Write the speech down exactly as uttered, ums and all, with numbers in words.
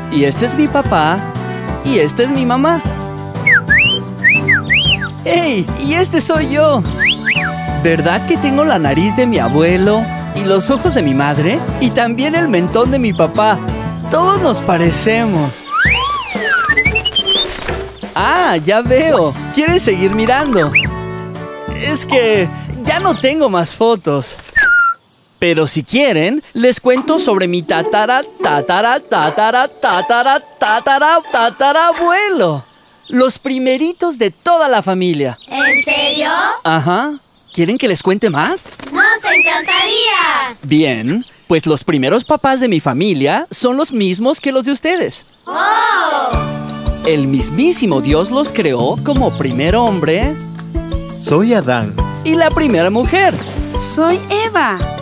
Y este es mi papá. Y esta es mi mamá. ¡Ey! Y este soy yo. ¿Verdad que tengo la nariz de mi abuelo? Y los ojos de mi madre. Y también el mentón de mi papá. Todos nos parecemos. Ah, ya veo. ¿Quieres seguir mirando? Es que ya no tengo más fotos. Pero si quieren, les cuento sobre mi tatara, tatara, tatara, tatara, tatara, tatara abuelo. Los primeritos de toda la familia. ¿En serio? Ajá. ¿Quieren que les cuente más? ¡Nos encantaría! Bien, pues los primeros papás de mi familia son los mismos que los de ustedes. ¡Oh! El mismísimo Dios los creó como primer hombre Soy Adán. y la primera mujer. Soy Eva.